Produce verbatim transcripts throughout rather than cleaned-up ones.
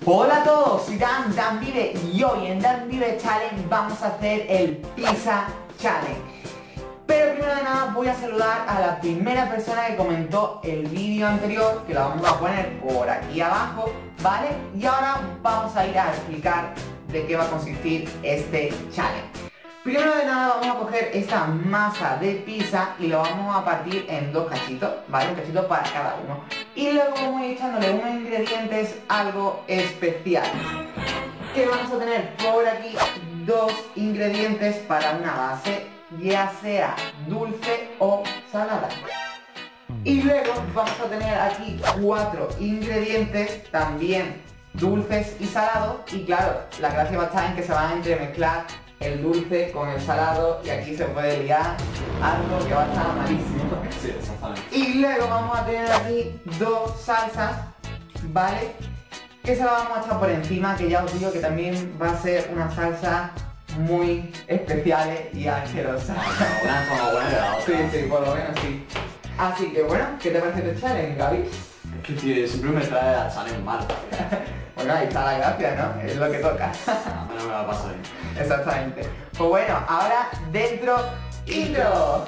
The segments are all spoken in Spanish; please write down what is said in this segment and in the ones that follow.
Hola a todos, soy Dan, Dan Vive, y hoy en Dan Vive Challenge vamos a hacer el Pizza Challenge. Pero primero de nada voy a saludar a la primera persona que comentó el vídeo anterior, que la vamos a poner por aquí abajo, ¿vale? Y ahora vamos a ir a explicar de qué va a consistir este challenge. Primero de nada vamos a coger esta masa de pizza y lo vamos a partir en dos cachitos, ¿vale? Un cachito para cada uno. Y luego vamos a ir echándole unos ingredientes algo especiales. Que vamos a tener por aquí dos ingredientes para una base, ya sea dulce o salada. Y luego vamos a tener aquí cuatro ingredientes también dulces y salados. Y claro, la gracia va a estar en que se van a entremezclar el dulce con el salado y aquí se puede liar algo que va a estar malísimo. Sí, exactamente. Y luego vamos a tener aquí dos salsas, ¿vale? Que se las vamos a echar por encima, que ya os digo que también va a ser una salsa muy especiales y asquerosas. Una como buena de la otra. Sí, sí, por lo menos sí. Así que bueno, ¿qué te parece este challenge, Gaby? Es que tío, siempre me trae la challenge mal. Bueno, ahí está la gracia, ¿no? Es lo que toca. A mí no me la paso bien. Exactamente. Pues bueno, ahora dentro intro.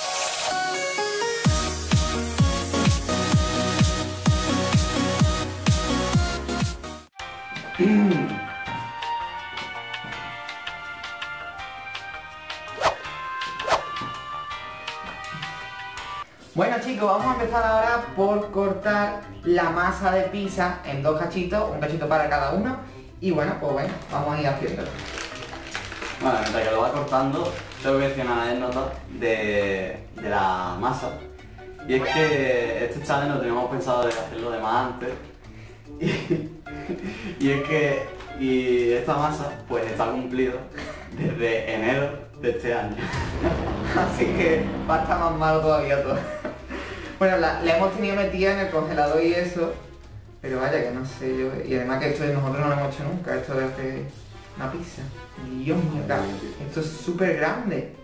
Bueno chicos, vamos a empezar ahora por cortar la masa de pizza en dos cachitos, un cachito para cada uno. Y bueno, pues bueno, vamos a ir haciéndolo. Bueno, mientras que lo va cortando, tengo que decir una anécdota de, de la masa. Y es que este challenge lo teníamos pensado de hacerlo de más antes. Y, y es que y esta masa pues está cumplido desde enero de este año. Así que va a estar más malo todavía todo. Bueno, la, la hemos tenido metida en el congelador y eso. Pero vaya que no sé yo. Y además que esto nosotros no lo hemos hecho nunca, esto de hacer una pizza. Dios mío, esto es súper grande.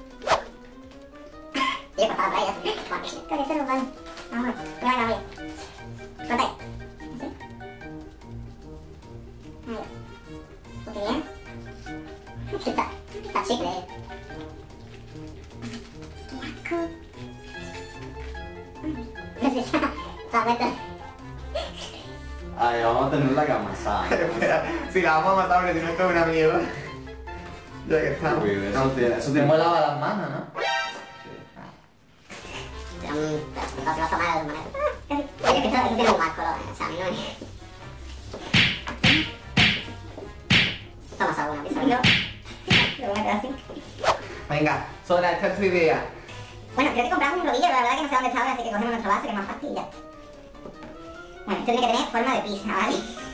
Sí, cortado por ahí, así. Creo que esto no vale. Vamos, voy a la olla. Corta ahí. Así. Ahí va. Un poquito bien. Está, está chicle. Qué asco. No sé, está vuelto. Ay, vamos a tenerla que amasar. Espera, si la vamos a matar porque si no esto es una mierda. Ya que estamos. Uy, eso No, tiene- eso tiene- hemos lavado las manos, ¿no? Pero un trozo más de dos maneras. Oye, que esto esto tiene un mal color, ¿eh? O sea, a mí no me... Toma alguna pizza. Yo. Lo voy a quedar así. Venga, Sora, esta es tu idea. Bueno, creo que compramos un rodillo, pero la verdad que no sé dónde está ahora, así que cogemos nuestro vaso, que es más fácil y ya está. Bueno, esto tiene que tener forma de pizza, ¿vale?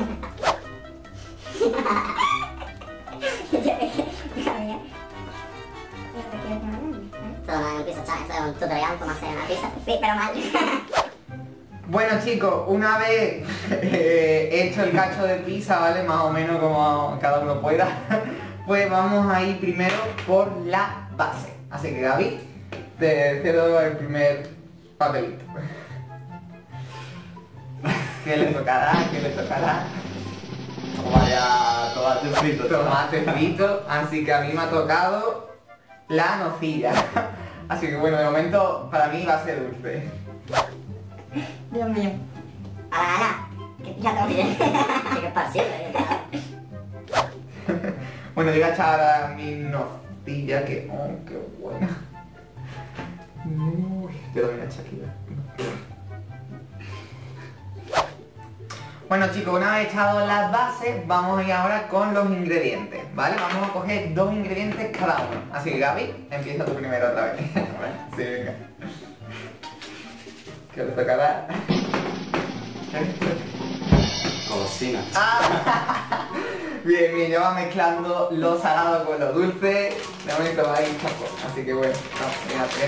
Esto no es un pizza challenge, esto es un tutorial cómo hacer una pizza. Sí, pero mal. Bueno chicos, una vez eh, hecho el cacho de pizza, ¿vale? Más o menos como cada uno pueda, pues vamos a ir primero por la base. Así que Gaby, te cedo el primer papelito. ¿Qué le tocará? ¿Qué le tocará? Vaya, tomate frito. Tomate frito, así que a mí me ha tocado la nocilla. Así que bueno, de momento para mí va a ser dulce. Dios mío. A la gana. Que ya no tiene. Que esparcido. Bueno, yo voy a echar a mi nocilla, que... ¡Oh, qué buena! Uy, te doy una chaquilla. Bueno chicos, una vez echado las bases, vamos a ir ahora con los ingredientes, ¿vale? Vamos a coger dos ingredientes cada uno. Así que Gaby, empieza tú primero otra vez. Sí, venga. ¿Qué le tocará? Cocina. Ah, bien, bien, yo va mezclando lo salado con lo dulce. De momento va a ir chapo. Así que bueno, vamos, mira, espera.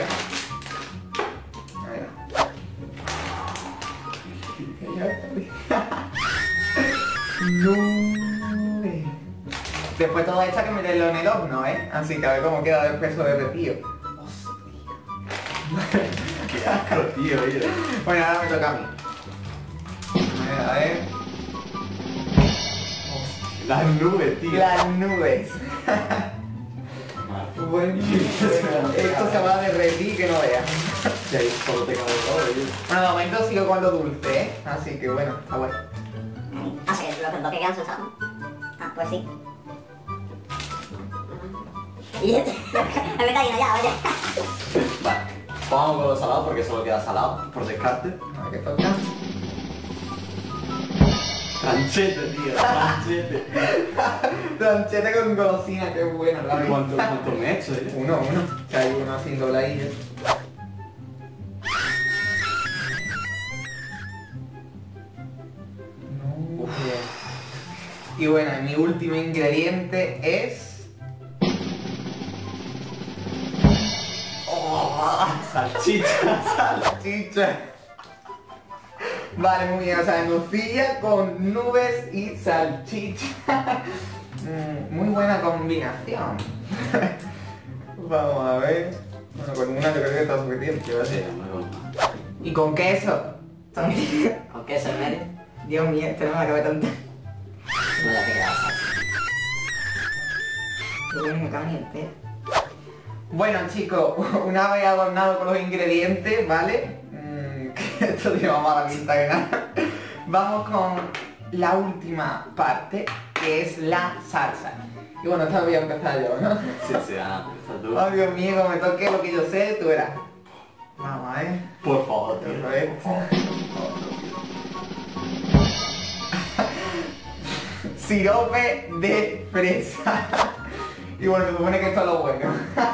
No. Después todo esto hay que meterlo en el horno, ¿eh? Así que a ver cómo queda después eso derretido. Qué asco, tío, oye. Bueno, ahora me toca a mí. A ver, a ver. Las nubes, tío. Las nubes. Madre. Bueno, esto se va a derretir que no veas. Sí, ahí solo te cabe todo, tío. Bueno, de momento sigo con lo dulce, ¿eh? Así que bueno, está bueno. Ah, sí, los dos que quedan son salados. Ah, pues sí. Y este, me está yendo ya, oye. Vale, vamos con los salados porque solo queda salado, por descarte. A ver qué toca. Tranchete, tío, tranchete. Tranchete con golosina, qué bueno, la verdad. ¿Cuánto, cuánto me he hecho, eh? Uno, uno. Que hay uno sin dobladillo. No. Uf. Y bueno, mi último ingrediente es... Oh, salchicha, sal. salchicha. Vale, muy bien, o sea, nocilla con nubes y salchicha. Mm, muy buena combinación. Vamos a ver. Bueno, con una yo creo que está suficiente, ¿vale? Sí, muy bueno. Y con queso. ¿Con qué se medio? Dios mío, este no me acabé tanto. No la queda salsa. Qué bueno, me cago en entera. Bueno chicos, una vez adornado con los ingredientes, ¿vale? Mm, que esto lleva mala pinta que nada. Vamos con la última parte, que es la salsa. Y bueno, esta voy a empezar yo, ¿no? Sí, sí, Ana, empieza tú. Oh Dios mío, como me toque lo que yo sé, tú verás. Vamos a ver. Por favor, tío. Todo esto. Por favor. Sirope de fresa. Y bueno, se supone que esto es lo bueno.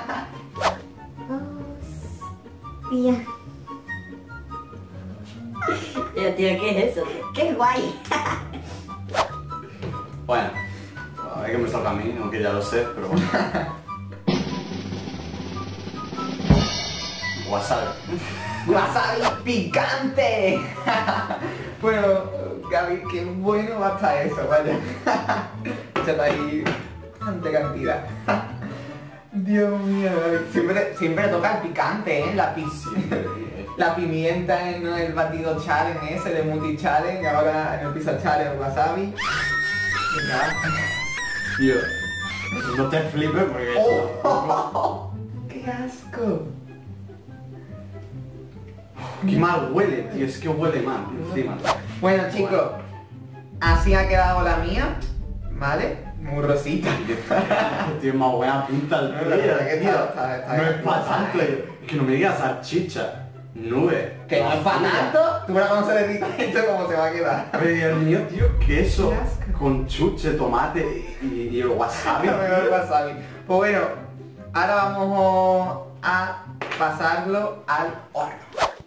Hostia. Ya, tío, ¿qué es eso? ¡Qué guay! Bueno, hay que me toca a mí, aunque ya lo sé, pero bueno. Wasabi. ¡Wasabi picante! Bueno, Gaby, qué bueno va a estar eso, vaya. Échate ahí bastante cantidad. Dios mío, Gaby. Siempre, siempre toca el picante, ¿eh? La, pi la pimienta en el batido challenge ese, de multi challenge, ahora en el pizza challenge wasabi. Venga. Tío, no te flipes porque... ¡Oh! ¡Qué asco! Qué mal huele, tío, es que huele mal encima. Bueno chicos, así ha quedado la mía, ¿vale? Muy rosita. Tiene más buena pinta el No, tío, la verdad que tío. está- está- está- No es para tanto, es que no me digas salchicha, nube. Que no es para tanto, tú verás cómo se derrita esto, cómo se va a quedar. Pero Dios mío, tío, queso Qué asco. con chuche, tomate y, y el wasabi. No me veo el wasabi. Pues bueno, ahora vamos a pasarlo al horno.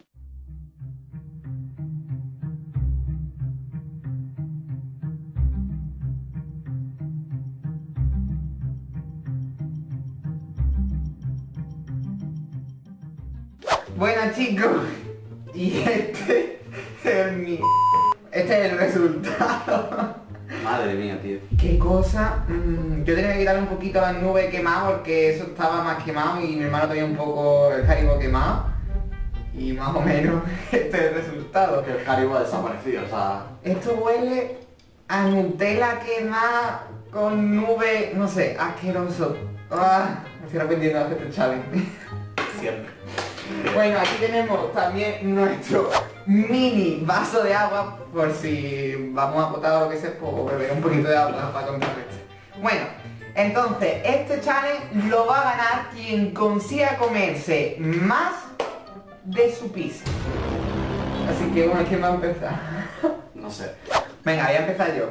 Bueno chicos, y este es mi... Este es el resultado. Madre mía, tío. ¿Qué cosa? Mm, yo tenía que quitarle un poquito las nubes quemadas porque eso estaba más quemado y mi hermano tenía un poco el Haribo quemado. Y más o menos este es el resultado. Que el Haribo ha desaparecido, o sea... Esto huele a Nutella quemada con nube, no sé, asqueroso. Ah, me estoy arrepintiendo de hacer este challenge. Siempre. Bueno, aquí tenemos también nuestro mini vaso de agua, por si vamos a botar o lo que sea, pues beber un poquito de agua para contrarrestar. Bueno, entonces, este challenge lo va a ganar quien consiga comerse más de su pizza. Así que bueno, ¿quién va a empezar? No sé. Venga, voy a empezar yo.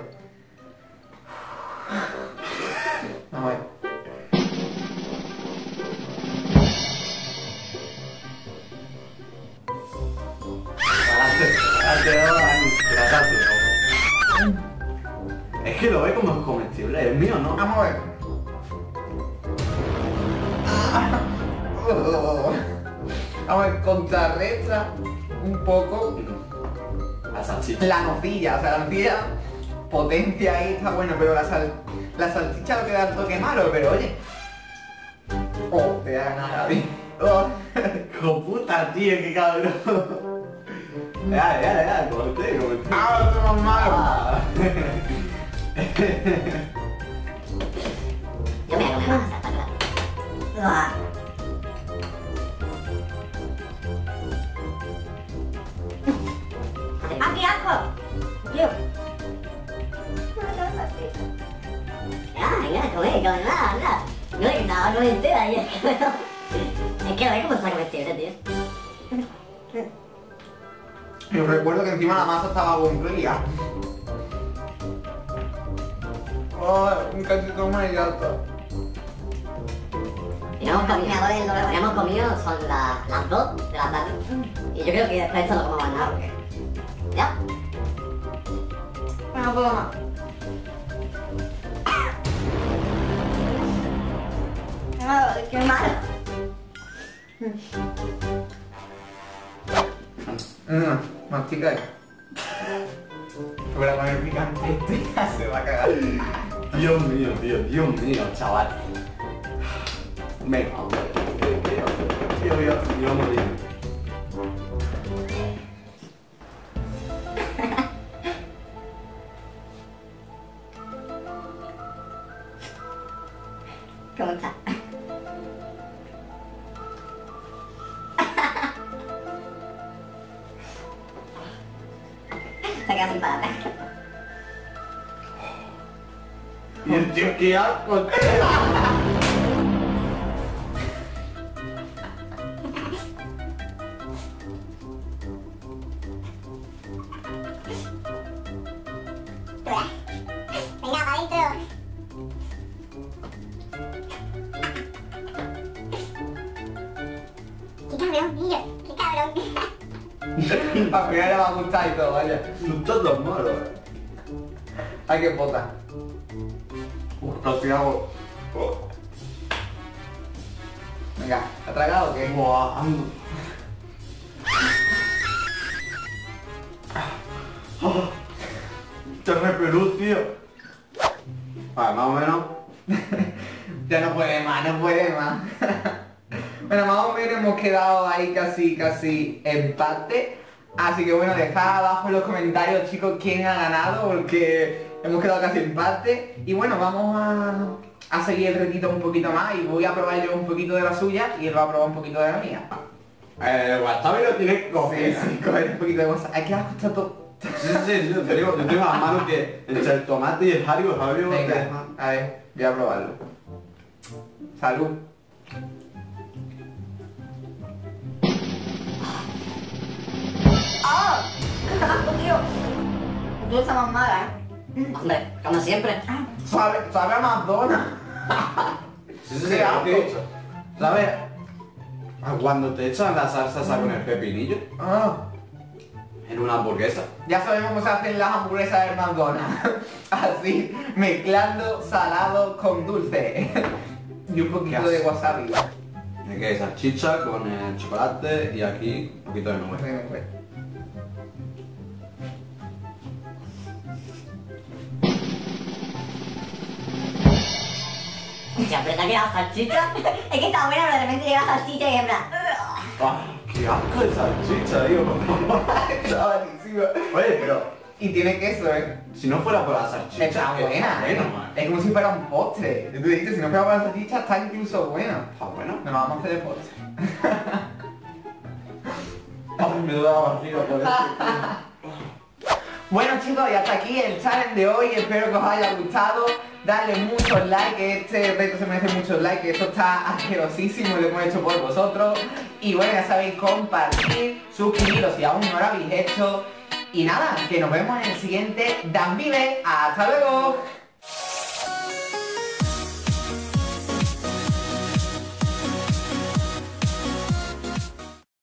Vamos a ver. Es que lo ve como comestible, es mío, ¿no? Vamos a ver. Vamos a ver, contrarresta un poco La salchicha. la nocilla, o sea, la nocilla potencia ahí, está bueno, pero la sal, la salchicha lo que da el toque malo, pero oye. Oh, te da ganar, Gaby. Oh. ¡Hijo puta, tío, qué cabrón! Ya, ya, ya, comenté, comenté. Ah, otro más malo. Ah. Yo me voy a comer la masa, está claro. Uah. ¡Ah, qué asco! Tío. Ah, ya, comer, comer, nada, nada. No he nada, no me entera, y es que bueno. Es que a ver cómo saco este, tío. Yo recuerdo que encima la masa estaba aburrida. Ay, un cachito más y ya está. Y no hemos comido, lo que hemos comido son la- las dos de la tarde. Y yo creo que después esto lo comemos nada porque... ¿Ya? No puedo más. No, qué malo. Mmm, mastica ahí. Voy a poner picante, este ya se va a cagar. Dios mío, tío, Dios mío, chaval. Venga, hombre. Tío, tío, tío, tío, morir. ¿Cómo está? Se ha quedado sin palabras. Y el tío, qué asco, tío. Venga, para adentro. Qué cabrón, niño, qué cabrón. Al final le va a gustar y todo, vaya. No estás tan malo, eh. Hay que botar. Uf, casi hago. Oh. Venga, ¿ha tragado o qué? Buah, ando. Oh, te repelú, tío. Vale, más o menos. Ya no puede más, no puede más. Bueno, más o menos hemos quedado ahí casi, casi empate. Así que bueno, dejad abajo en los comentarios, chicos, quién ha ganado, porque hemos quedado casi empate. Y bueno, vamos a, a seguir el retito un poquito más y voy a probar yo un poquito de la suya y él va a probar un poquito de la mía. Eh, wasabi lo tienes que Sí, coger. sí, coger un poquito de WhatsApp. Hay que ajustar todo. Sí, sí, sí, yo te digo, yo tengo las manos que entre el tomate y el Harry, el Harry, Venga, a ver, voy a probarlo. Salud. ¡Oh! Tío. Tú estás más mala, ¿eh? Hombre, como siempre. Sabe, sabe a McDonald's. Sí, sí, Qué sí, asco. ¿qué he dicho? ¿Sabes? Ah, cuando te echan la salsa esa con el pepinillo Ah, en una hamburguesa. ya sabemos cómo se hacen las hamburguesas del McDonald's. Así, mezclando salado con dulce. Y un poquito Qué de asco. wasabi. De que salchicha con el chocolate y aquí un poquito de nube. Ya, pero te ha quedado salchicha. Es que está buena, pero de repente llega salchicha y en plan... ¡Ah, qué asco de salchicha, tío! Está buenísima. Oye, pero Y tiene queso, ¿eh? si no fuera por la salchicha... Está buena, bueno, ¿eh? man. Es como si fuera un postre. Tú dijiste, si no fuera por la salchicha, está incluso buena. Está bueno. Nos vamos a hacer de postre. Ay, me duele la barriga por eso. Bueno chicos, y hasta aquí el challenge de hoy, espero que os haya gustado. Darle muchos likes, que este reto se merece muchos likes, que esto está asquerosísimo y lo hemos hecho por vosotros. Y bueno, ya sabéis, compartir, suscribiros si aún no lo habéis hecho. Y nada, que nos vemos en el siguiente Dan Vive. ¡Hasta luego!